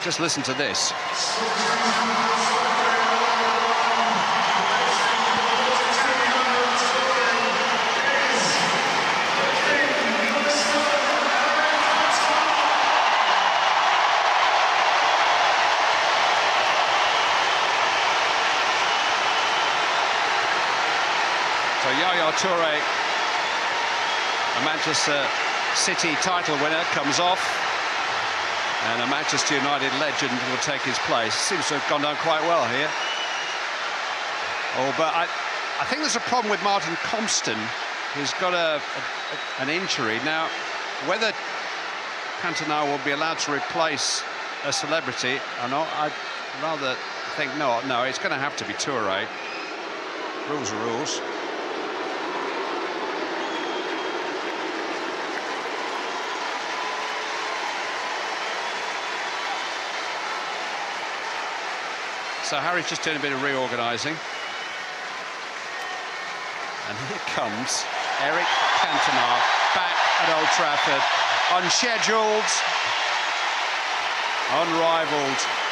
Just listen to this. So Yaya Toure, a Manchester City title winner, comes off, and a Manchester United legend will take his place. Seems to have gone down quite well here. Oh, but I think there's a problem with Martin Compston, who's got an injury. Now, whether Cantona will be allowed to replace a celebrity or not, I'd rather think not. No, it's going to have to be Toure. Rules are rules. So Harry's just doing a bit of reorganising. And here comes Eric Cantona back at Old Trafford. Unscheduled, unrivalled.